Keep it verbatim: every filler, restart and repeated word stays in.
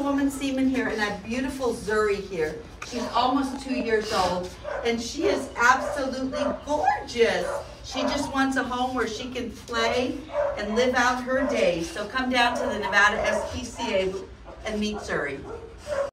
Councilwoman Seaman here and that beautiful Zuri here. She's almost two years old and she is absolutely gorgeous. She just wants a home where she can play and live out her days. So come down to the Nevada S P C A and meet Zuri.